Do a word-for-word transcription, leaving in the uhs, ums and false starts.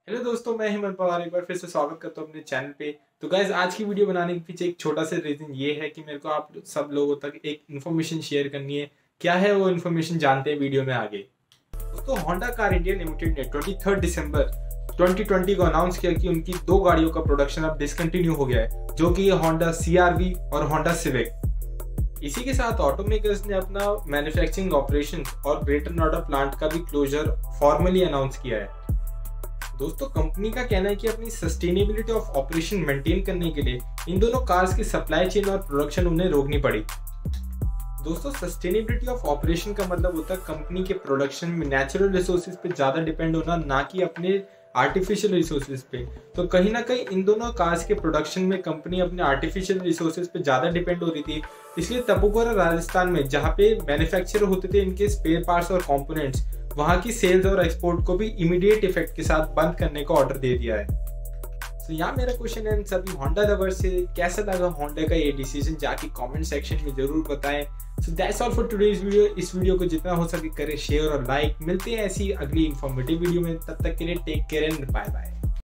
Hello दोस्तों, मैं हेमंत पवार एक बार फिर से स्वागत करता हूँ अपने चैनल पे। तो गाइज आज की वीडियो बनाने के पीछे एक छोटा सा रीज़न ये है कि मेरे को आप सब लोगों तक एक इन्फॉर्मेशन शेयर करनी है। क्या है वो इन्फॉर्मेशन, जानते हैं वीडियो में आगे। दोस्तों, होंडा कार इंडिया लिमिटेड ने तेईस दिसंबर ट्वेंटी ट्वेंटी को अनाउंस किया कि उनकी दो गाड़ियों का प्रोडक्शन अब डिसकंटिन्यू हो गया है, जो कि होंडा सी आर वी और होंडा सिविक। इसी के साथ ऑटोमेकर्स ने अपना मैन्युफैक्चरिंग ऑपरेशन और ग्रेटर नोएडा प्लांट का भी क्लोजर फॉर्मली अनाउंस किया है। दोस्तों, कंपनी का कहना है कि अपनी सस्टेनेबिलिटी ऑफ ऑपरेशन मेंटेन करने के लिए इन दोनों कार्स की सप्लाई चेन और प्रोडक्शन उन्हें रोकनी पड़ी। दोस्तों, सस्टेनेबिलिटी ऑफ ऑपरेशन का मतलब होता है कंपनी के प्रोडक्शन में नेचुरल रिसोर्सेज पे ज़्यादा डिपेंड होना, ना कि अपने आर्टिफिशियल रिसोर्सेज पे। तो कहीं ना कहीं इन दोनों कार्स के प्रोडक्शन में कंपनी अपने आर्टिफिशियल रिसोर्सेज पे ज़्यादा डिपेंड हो रही थी। इसलिए तपोगढ़ राजस्थान में, जहाँ पे मैन्युफैक्चर होते थे इनके स्पेयर पार्ट्स और कंपोनेंट्स, वहाँ की सेल्स और एक्सपोर्ट को भी इमीडिएट इफेक्ट के साथ बंद करने का ऑर्डर दे दिया है। तो so, यहाँ मेरा क्वेश्चन है सभी होंडा लवर्स से, कैसा लगा होंडा का ये डिसीजन, जाके कमेंट सेक्शन में जरूर बताएं। So that's all for today's video. इस वीडियो को जितना हो सके करें शेयर और लाइक। मिलते हैं ऐसी अगली इन्फॉर्मेटिव वीडियो में, तब तक के लिए take care and bye bye.